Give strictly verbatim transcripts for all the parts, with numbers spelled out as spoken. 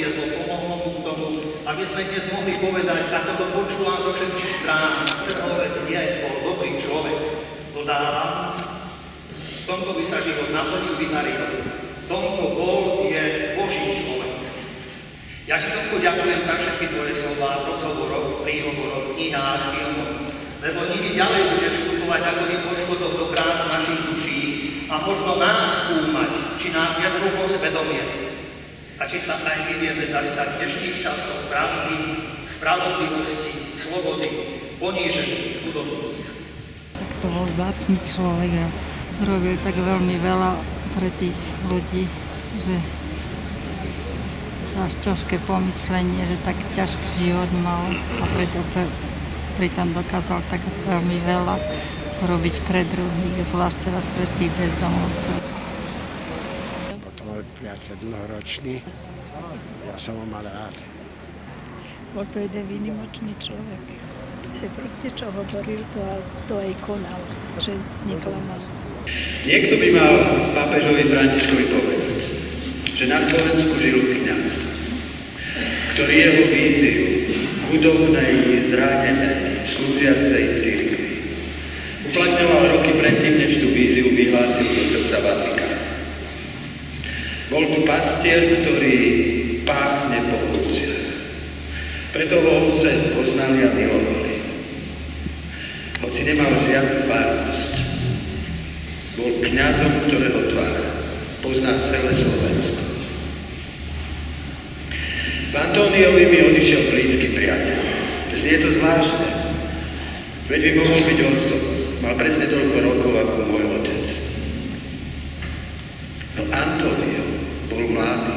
priviedlo, pomohlo mu k tomu, aby sme dnes mohli povedať, ako to počúvam zo všetkých strán, Crnovec je, bol dobrý človek. Dodávam, v tomto by sa život naplnil, vydaril. V tomto bol, je Boží človek. Ja ti toľko ďakujem za všetky tvoje slová, v rozhovoroch, príhovoroch, knihách, filmoch, lebo nimi ďalej budeš vstupovať ako by po schodoch do chrámu našich duší a možno nás skúmať, či nám nezrúblo svedomie a či sa aj my vieme zastať dnešných časov pravdy, spravodlivosti, slobody, ponížených, chudobných. Tak to bol vzácny človek a robil tak veľmi veľa pre tých ľudí, že až ťažké pomyslenie, že tak ťažký život mal a preto pritom dokázal tak veľmi veľa robiť pre druhých, zvlášť teraz pre tých bezdomovcov. Bol to môj priateľ dlhoročný, ja som ho mal rád. Bol to jeden výnimočný človek, že proste čo hovoril, to, to aj konal, že neklamal. Niekto by mal pápežovi Františkovi povedať, že na Slovensku žil kňaz, ktorý jeho víziu chudobnej, zranenej, slúžiacej cirkvi uplatňoval roky predtým, než tú víziu vyhlásil zo srdca Vatikánu. Bol tu pastier, ktorý páchne po ovciach. Preto ho ovce poznali a milovali. Hoci nemal žiadnu farnosť, bol kňazom, ktorého tvár pozná celé Slovensko. V Antóniovi mi odišiel blízky priateľ. Znie to zvláštne, veď by mohol byť otcom. Mal presne toľko rokov ako môj otec. No António bol mladý.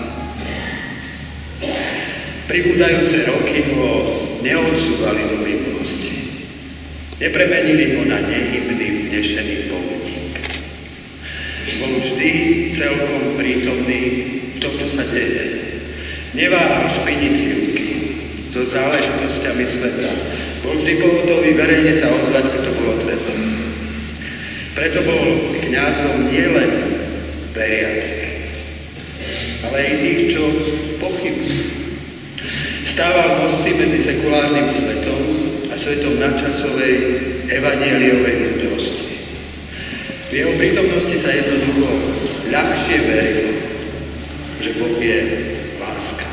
Pribúdajúce roky ho neodsúvali do minulosti. Nepremenili ho na nehybný, vznešený pomník. Bol vždy celkom prítomný v tom, čo sa deje. Neváhal špiniť si ruky so záležitosťami sveta. Bol vždy pohotový verejne sa ozvať, keď to bolo treba. Preto bol kňazom nielen veriacich, ale aj tých, čo pochybujú. Stával mosty medzi sekulárnym svetom a svetom nadčasovej evanjeliovej múdrosti. V jeho prítomnosti sa jednoducho ľahšie verilo, že Boh je láska.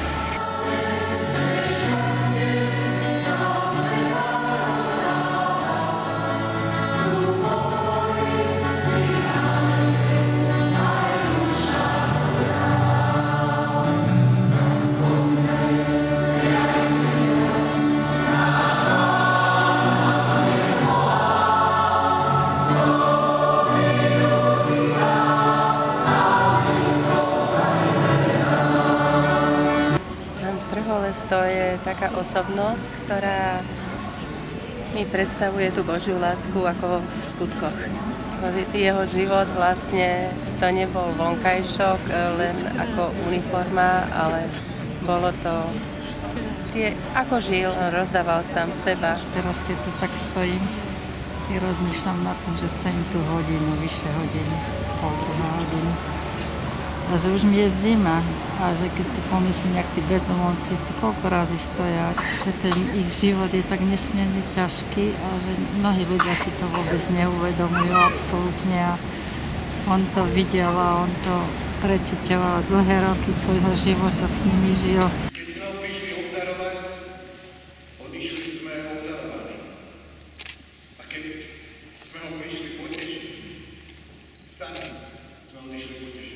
To je taká osobnosť, ktorá mi predstavuje tú Božiu lásku ako v skutkoch. Jeho život vlastne to nebol vonkajšok, len ako uniforma, ale bolo to tie, ako žil, rozdával sám seba. Teraz, keď tu tak stojím, i rozmýšľam nad tým, že stojím tu hodinu, vyššie hodiny, pol druhá hodinu. A že už mi je zima a že keď si pomyslím, jak tí bezdomovci tu koľko razy stoja, že ten ich život je tak nesmierne ťažký a že mnohí ľudia si to vôbec neuvedomujú absolútne a on to videl a on to precitoval dlhé roky svojho života, s nimi žil. Keď sme ho prišli obdarovať, odišli sme obdarovaní. A keď sme ho prišli potešiť, sami sme odišli potešiť.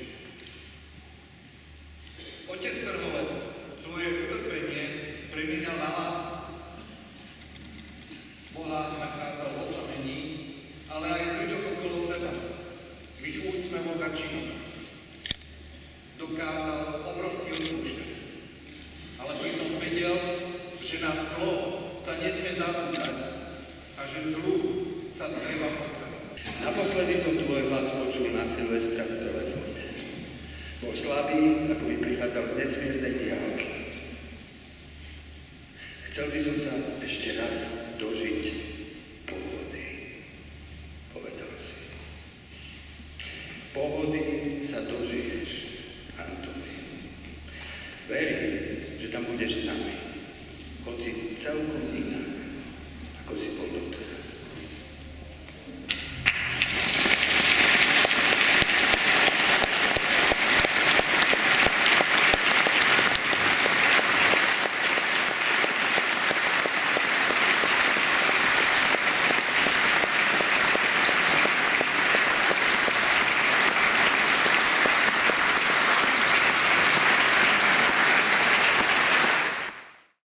Otec Crnovec svoje utrpenie premienial na lásku. Boha nachádzal v osamení, ale aj v ľuďoch okolo seba, v ich úsmevoch a činoch. Dokázal obrovsky odpúšťať, ale pritom vedel, že na zlo sa nesmie zabúdať a že zlu sa treba postaviť. Naposledy som tvoj hlas počul na Silvestra v telefóne. Bol slabý, ako by prichádzal z nesmiernej diaľky. Chcel by som sa ešte raz dožiť pohody, povedal si. Pohody sa dožiješ, Antoni. Verím, tam budeš s nami. Hoci celkom inak.